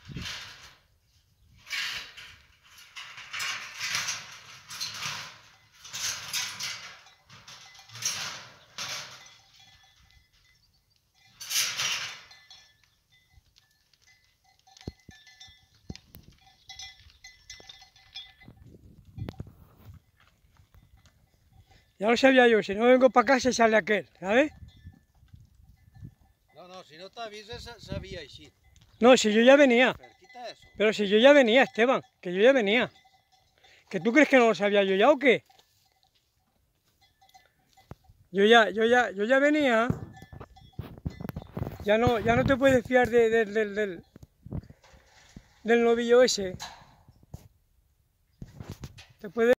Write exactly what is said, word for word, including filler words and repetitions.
Ya lo sabía yo, si no vengo para acá se sale aquel, ¿sabes? No, no, si no t'avises sabia així. No, si yo ya venía. Quita eso. Pero si yo ya venía, Esteban, que yo ya venía. ¿Que tú crees que no lo sabía yo ya o qué? Yo ya, yo ya, yo ya venía. Ya no, ya no te puedes fiar de, de, de, del, del novillo ese. Te puedes